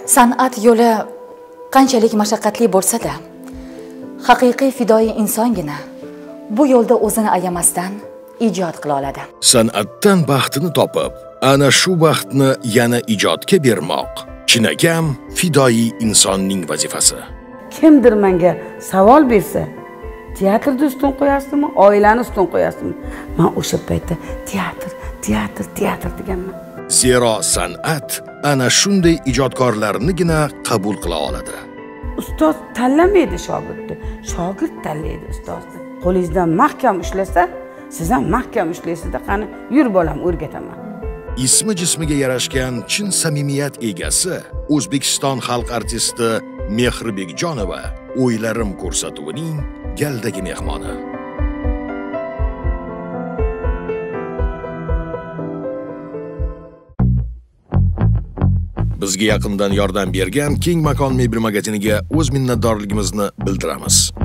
San'at yo'li qanchalik mashaqqatli bo'lsa-da, haqiqiy fidoyi insongina bu yo'lda o'zini ayamasdan ijod qila oladi. San'atdan baxtini topib, ana shu baxtni yana ijodga bermoq chinakam fidoyi insonning vazifasi. Kimdir menga savol bersa, teatrni ustun qo'yasizmi, oilani ustun qo'yasizmi? Men o'sha paytda teatr deganman. Zero san'at ana shunday ijodkorlarnigina qabul qila oladi. Ustoz tanlamaydi shogirdni, shogird tanlaydi ustozni. Qo'lingizdan mahkam ushlasa, siz ham mahkam ushlaysizda, qani yur bolam o'rgataman. Ismi jismiga yarashgan chin samimiyat egasi O'zbekiston xalq artisti Mehribekjonova O'ylarim ko'rsatuvining galdagi mehmoni. Bizga yaqindan yordam bergan Keng makon mebel magaziniga o'z minnatdorligimizni bildiramiz.